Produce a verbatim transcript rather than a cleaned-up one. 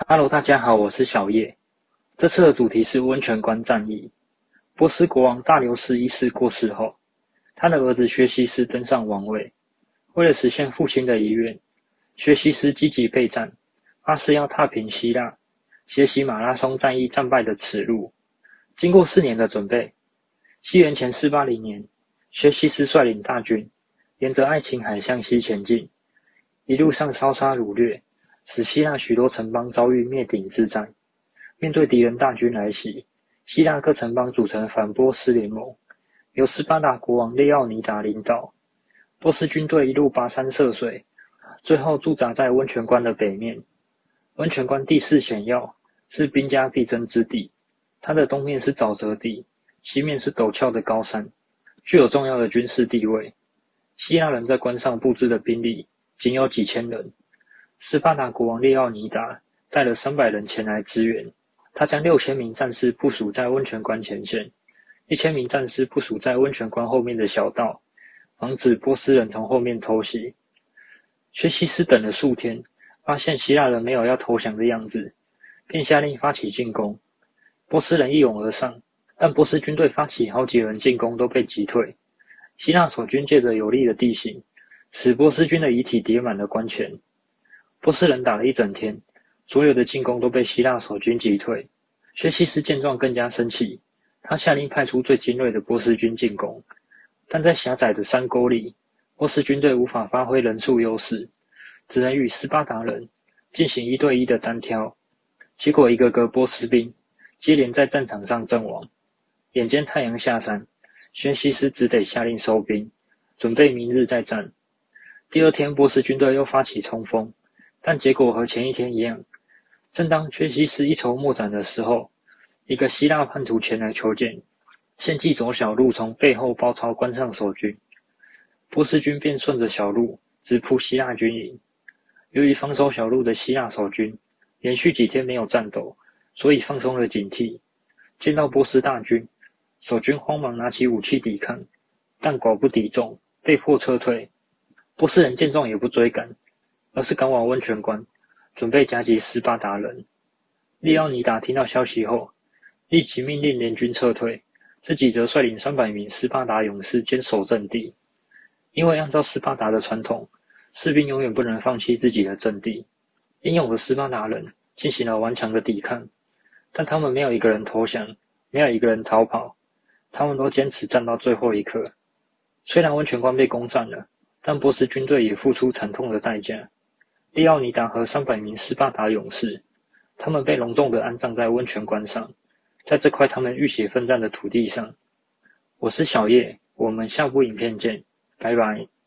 Hello，大家好，我是小叶。这次的主题是温泉关战役。波斯国王大流士一世过世后，他的儿子薛西斯登上王位。为了实现父亲的遗愿，薛西斯积极备战，发誓要踏平希腊，血洗马拉松战役战败的耻辱。经过四年的准备，西元前四八零年，薛西斯率领大军，沿着爱琴海向西前进，一路上烧杀掳掠，使希腊许多城邦遭遇灭顶之灾。面对敌人大军来袭，希腊各城邦组成反波斯联盟，由斯巴达国王列奥尼达领导。波斯军队一路跋山涉水，最后驻扎在温泉关的北面。温泉关地势险要，是兵家必争之地。它的东面是沼泽地，西面是陡峭的高山，具有重要的军事地位。希腊人在关上布置的兵力仅有几千人，斯巴达国王列奥尼达带了三百人前来支援。他将六千名战士部署在温泉关前线，一千名战士部署在温泉关后面的小道，防止波斯人从后面偷袭。薛西斯等了数天，发现希腊人没有要投降的样子，便下令发起进攻。波斯人一拥而上，但波斯军队发起好几轮进攻都被击退。希腊守军借着有利的地形，使波斯军的遗体叠满了关前。波斯人打了一整天，所有的进攻都被希腊守军击退。薛西斯见状更加生气，他下令派出最精锐的波斯军进攻，但在狭窄的山沟里，波斯军队无法发挥人数优势，只能与斯巴达人进行一对一的单挑。结果一个个波斯兵接连在战场上阵亡。眼见太阳下山，薛西斯只得下令收兵，准备明日再战。第二天，波斯军队又发起冲锋，但结果和前一天一样。正当薛西斯一筹莫展的时候，一个希腊叛徒前来求见，献计走小路从背后包抄关上守军。波斯军便顺着小路直扑希腊军营。由于防守小路的希腊守军连续几天没有战斗，所以放松了警惕。见到波斯大军，守军慌忙拿起武器抵抗，但寡不敌众，被迫撤退。波斯人见状也不追赶，而是赶往温泉关，准备夹击斯巴达人。列奥尼达听到消息后，立即命令联军撤退，自己则率领三百名斯巴达勇士坚守阵地。因为按照斯巴达的传统，士兵永远不能放弃自己的阵地。英勇的斯巴达人进行了顽强的抵抗，但他们没有一个人投降，没有一个人逃跑，他们都坚持战到最后一刻。虽然温泉关被攻占了，但波斯军队也付出惨痛的代价。列奥尼达和三百名斯巴达勇士，他们被隆重地安葬在温泉关上，在这块他们浴血奋战的土地上。我是小叶，我们下部影片见，拜拜。